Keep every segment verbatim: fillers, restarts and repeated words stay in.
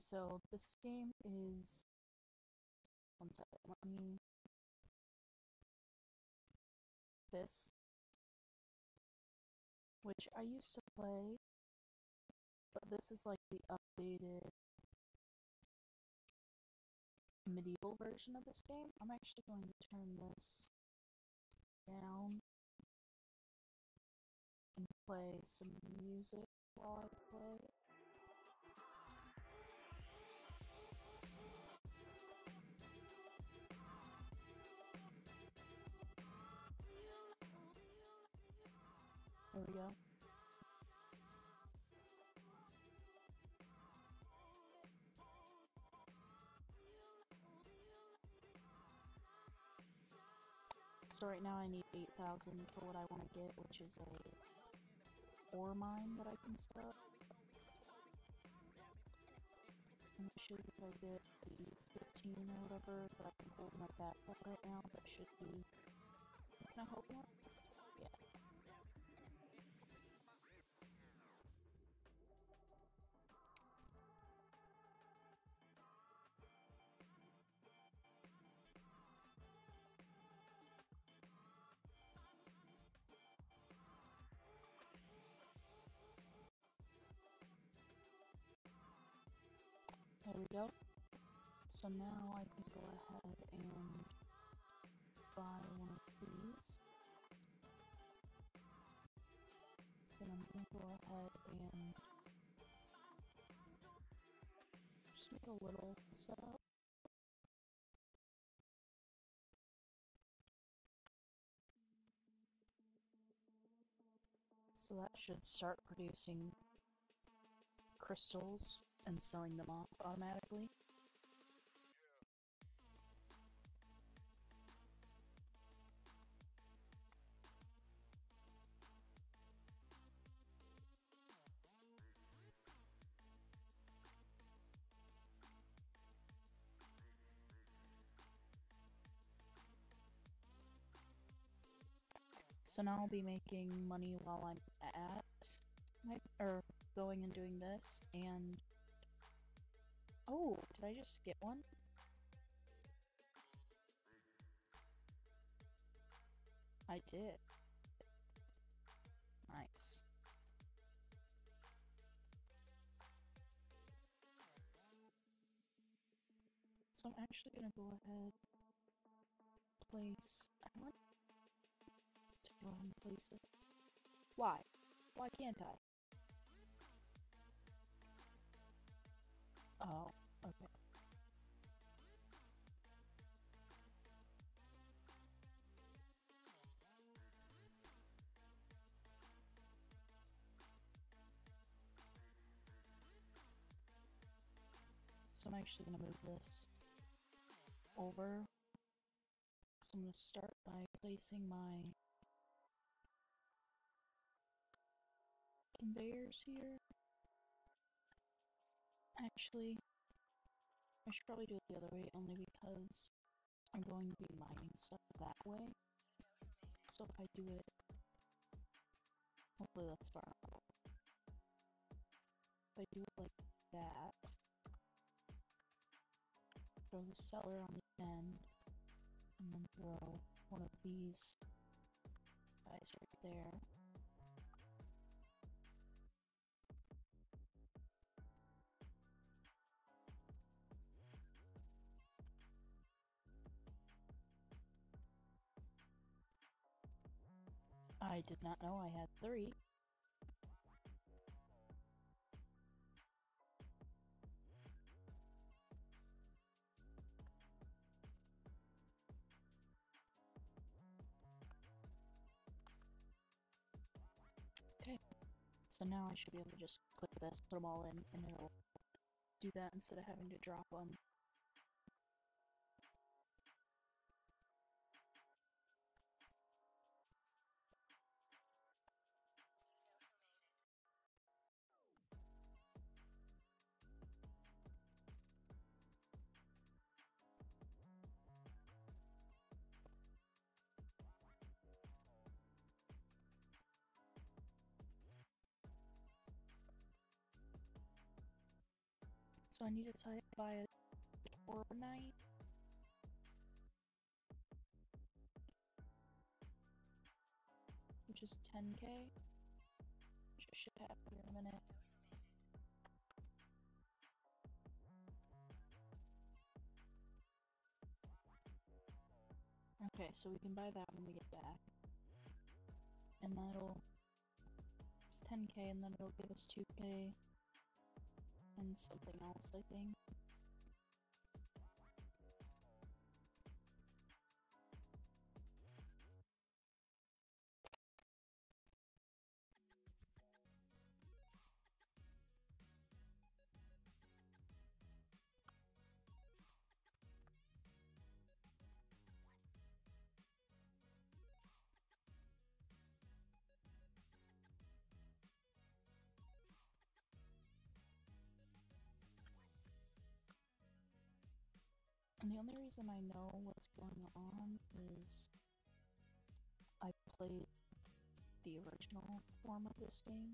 so this game is. One second, let me. This. Which I used to play, but this is like the updated medieval version of this game. I'm actually going to turn this down and play some music while I play. There we go. So right now I need eight thousand for what I want to get, which is a ore mine that I can set up. And it should, if I get the fifteen or whatever that I can hold in my backpack right now, that should be... Can I hold more? Yeah. There we go. So now I can go ahead and buy one of these. Then I'm gonna go ahead and just make a little setup. So that should start producing crystals and selling them off automatically. So now I'll be making money while I'm at my, or going and doing this, and oh, did I just skip one? I did. Nice. So I'm actually gonna go ahead place. I want to go ahead and place it. Why? Why can't I? Oh, okay. So I'm actually gonna move this over. So I'm gonna start by placing my conveyors here. Actually, I should probably do it the other way, only because I'm going to be mining stuff that way. So if I do it, hopefully that's far enough. If I do it like that, throw the cellar on the end, and then throw one of these guys right there. I did not know I had three. Okay, so now I should be able to just click this, put them all in, and it'll do that instead of having to drop them. So I need to tie it by a Tor Knight. Which is ten K. Which I should have here in a minute. Okay, so we can buy that when we get back. And that'll... It's ten K and then it'll give us two K. And something else, I think. And the only reason I know what's going on is I played the original form of this game.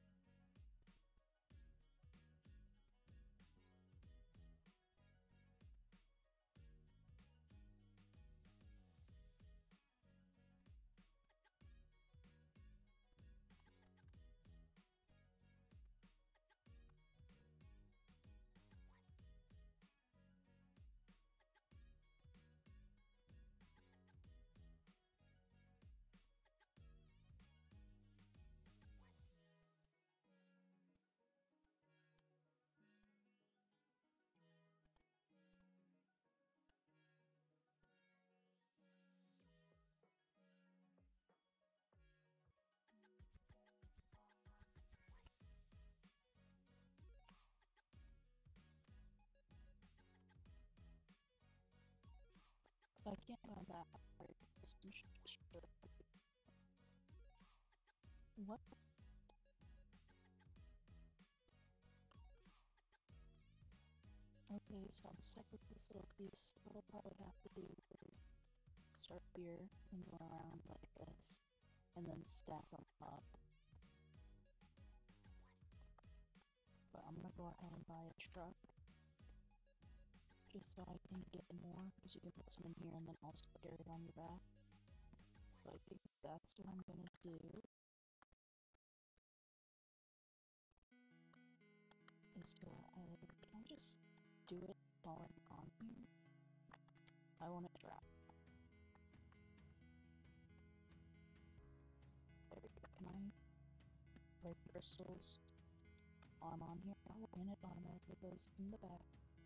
Because I can't buy that. What? Okay, so I'm stuck with this little piece. What I'll probably have to do is start here and go around like this, and then stack them up. But I'm gonna go ahead and buy a truck, just so I can get more, because you can put some in here and then also carry it on your back. So I think that's what I'm gonna do. Is go ahead, can I just do it while I'm on here? I want to drop. There we go. Can I break crystals while I'm on here? Oh, and it automatically goes in the back.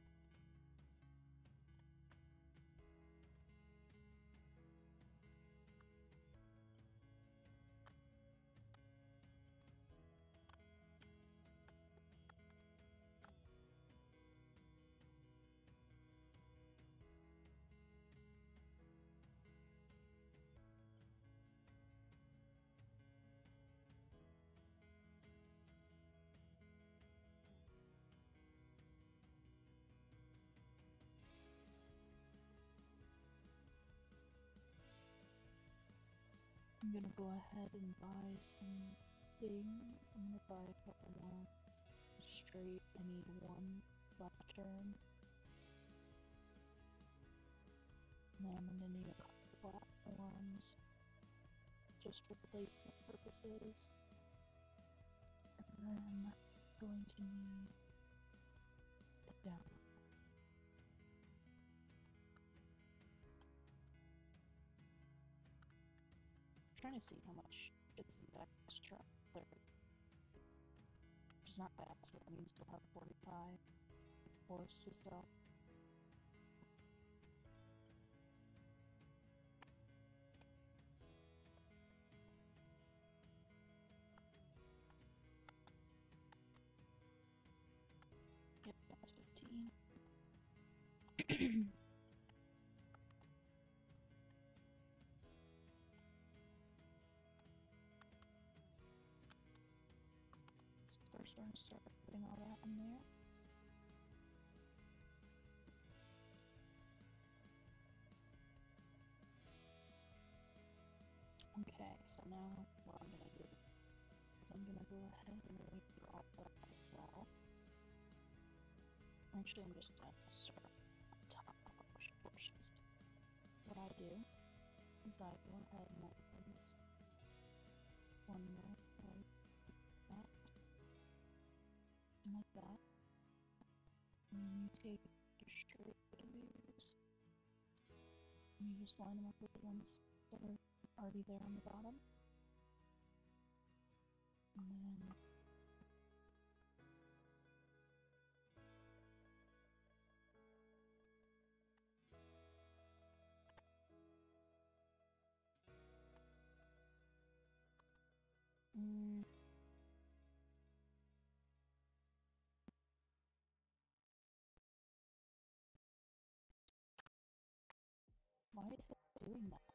I'm gonna go ahead and buy some things. I'm gonna buy a couple more straight. I need one left turn. And then I'm gonna need a couple platforms just for placement purposes. And then I'm going to need a down. Trying to see how much fits in that extra third. Which is not bad, so that means we'll have forty-five horse to sell. Yep, that's fifteen. So first we're going to start putting all that in there. Okay, so now what I'm going to do is I'm going to go ahead and wait for all that to sell. Actually, I'm just gonna start on top of portions. What I do is I go ahead and open this one more like that, like that, and then you take your straight gears and you just line them up with the ones that are already there on the bottom, and then mm, why is it doing that?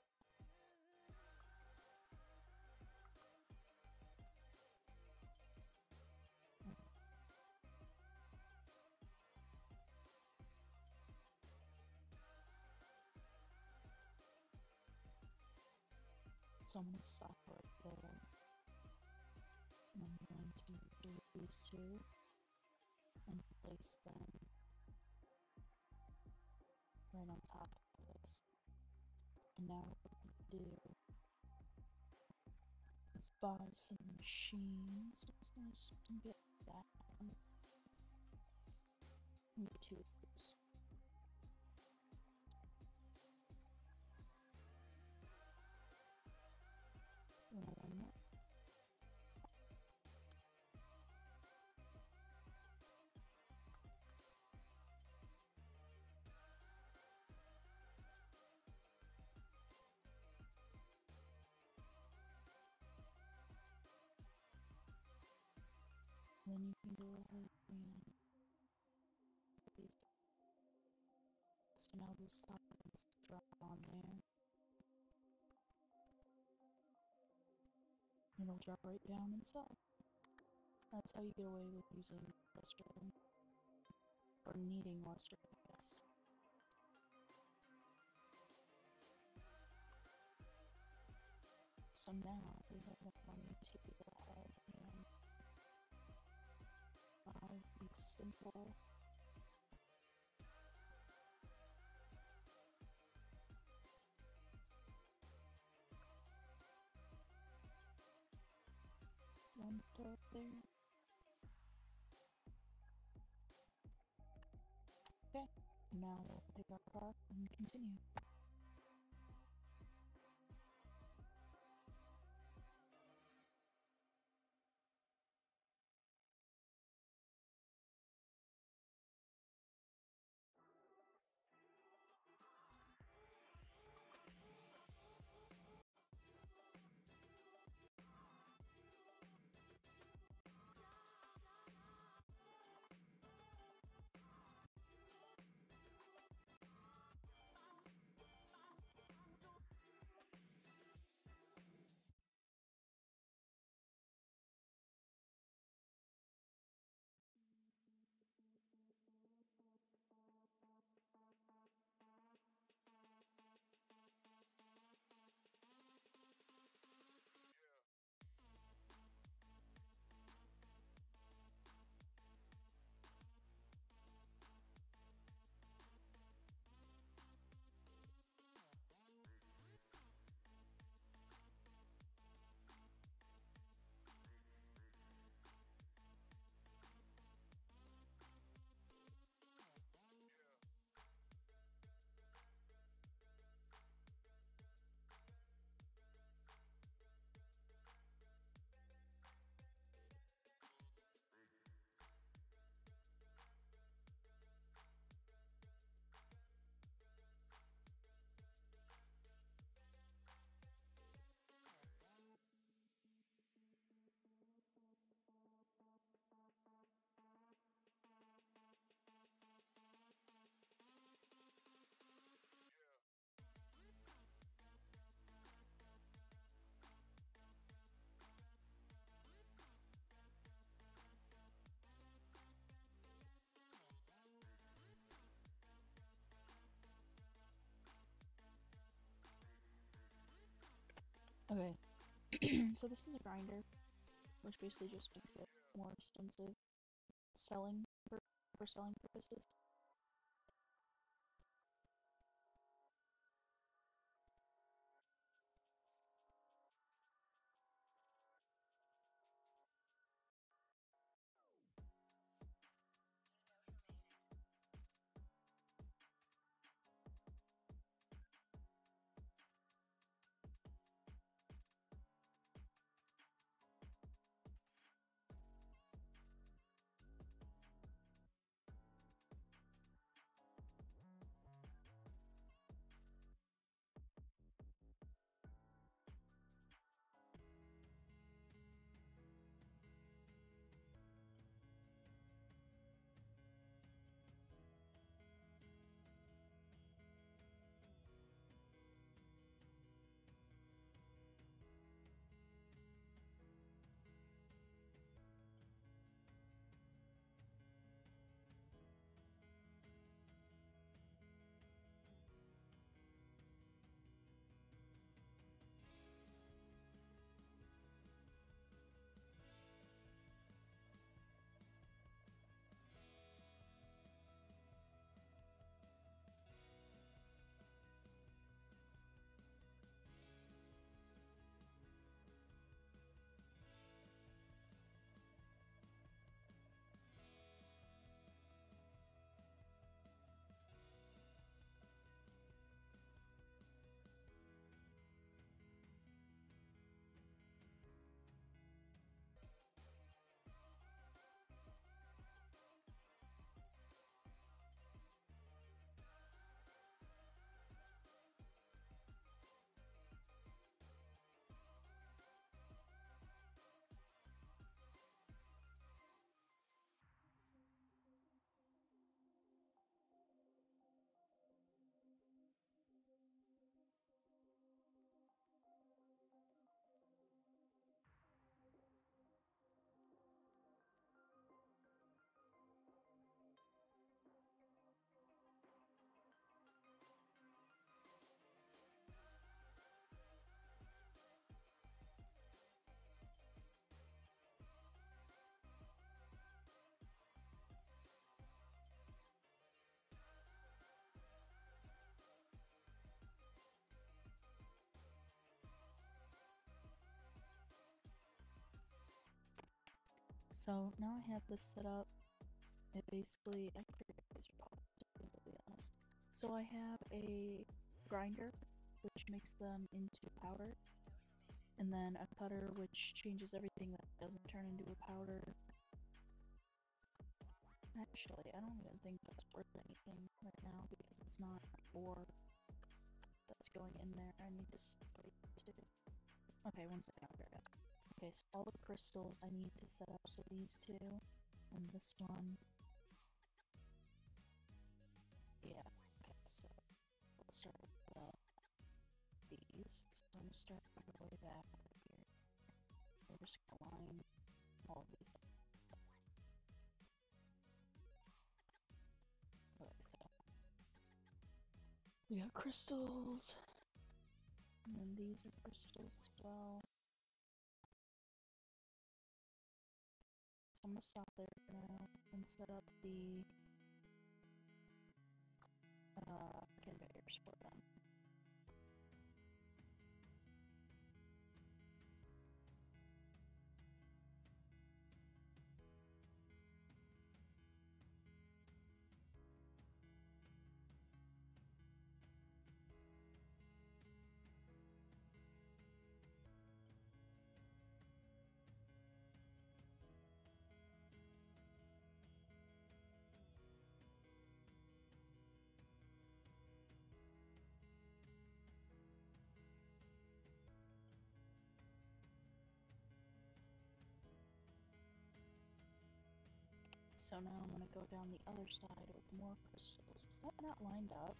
So I'm gonna stop right there, and I'm going to do these two and place them right on top of this. And now what we're gonna do is buy some machines. What's this? And get that one. And get two of those. One more. Then you can go ahead and paste. So now those toppings drop on there. And it'll drop right down inside. That's how you get away with using mustard. Or needing mustard, I guess. So now we have enough money to go ahead and buy these simple one door there. Okay, now we'll take our car and continue. Okay, so this is a grinder, which basically just makes it more expensive selling for for selling purposes. So now I have this set up. It basically, I forget these are called, to be completely honest. So I have a grinder, which makes them into powder, and then a cutter, which changes everything that doesn't turn into a powder. Actually, I don't even think that's worth anything right now because it's not ore that's going in there. I need to separate the two. Okay, one second, I'll grab it. Okay, so all the crystals I need to set up, so these two, and this one. Yeah, okay, so let's start with uh, these. So I'm gonna start all the way back here. We're just gonna line all of these up. Okay, so we got crystals, and then these are crystals as well. So I'm gonna stop there for now and set up the uh, conveyors for them. So now I'm gonna go down the other side with more crystals. Is that not lined up?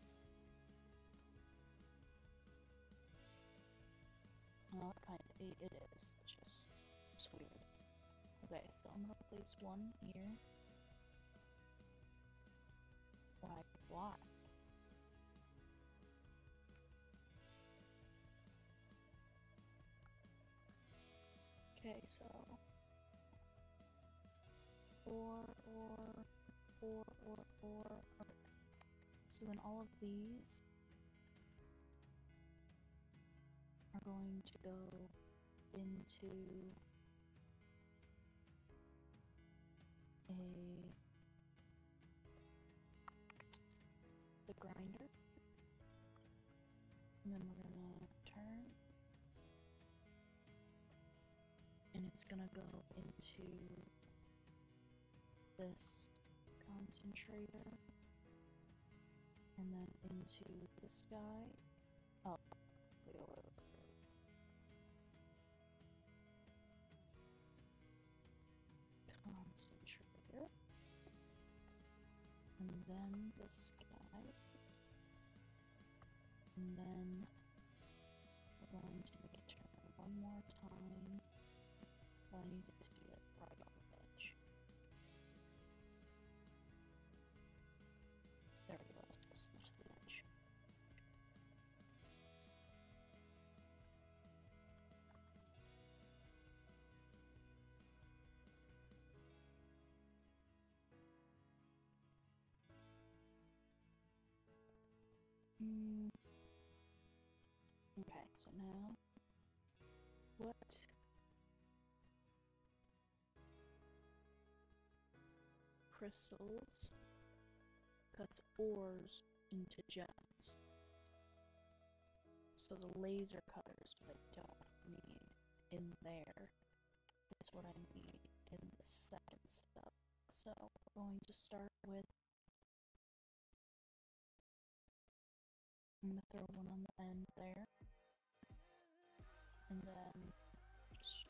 Oh, it kind of, it, it is. It's just, it's weird. Okay, so I'm gonna place one here. Why? Why? Okay, so four ore, or, or, or. Okay. So then all of these are going to go into a the grinder, and then we're gonna turn, and it's gonna go into this concentrator, and then into this guy. Oh, wait, wait, wait. Concentrator, and then this guy, and then we're going to make it turn one more time. But I need it to be like right on the edge. There we go, that's close enough to the edge. Mm. Okay, so now what crystals cuts ores into gems? So the laser cutters, what I don't need in there, is what I need in the second step. So we're going to start with, I'm going to throw one on the end there, and then just,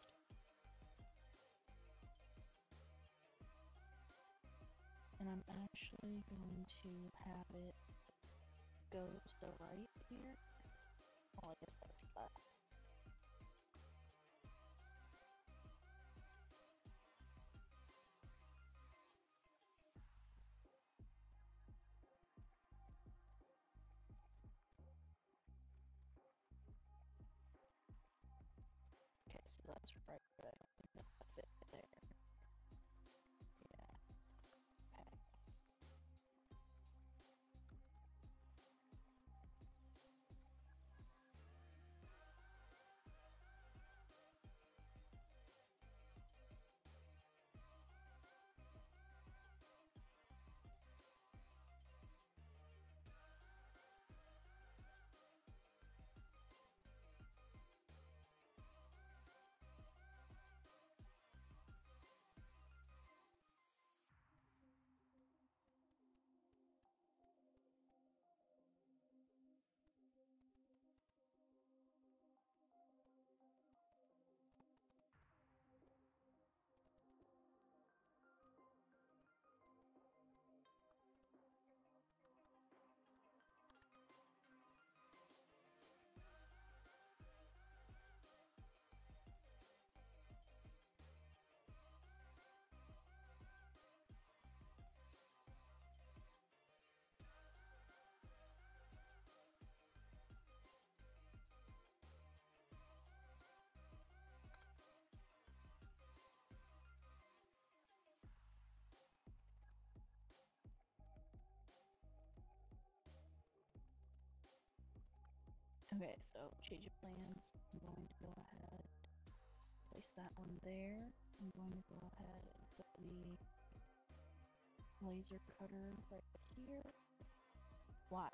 and I'm actually going to have it go to the right here. Oh, I guess that's that. Okay, so that's right, but I don't think that fit there. Yeah. Okay. Okay, so change of plans. I'm going to go ahead, place that one there. I'm going to go ahead and put the laser cutter right here. Why?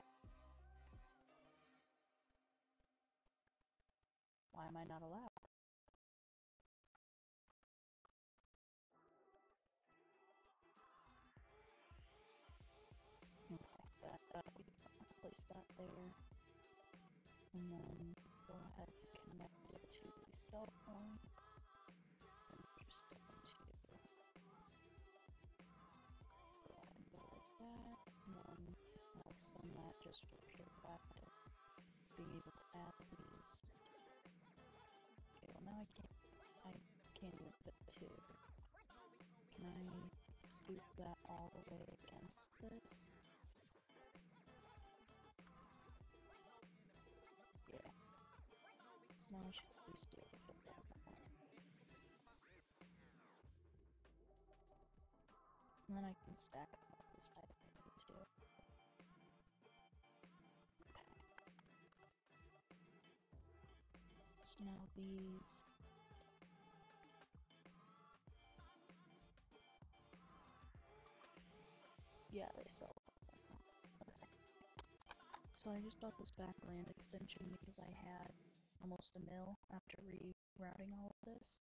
Why am I not allowed? Okay, that, that'll be fine. Place that there. And then go ahead and connect it to the cell phone. And we're just going to go ahead and go like that. And then I'll extend that just for pure fact of being able to add these. Okay, well now I can't, I can't even fit two. Can I scoop that all the way against this? Yeah. So now I should at least be able to fit that one. And then I can stack them up the size of it too. So now these. Yeah, they sell. Okay. So I just bought this back land extension because I had almost a mil after rerouting all of this.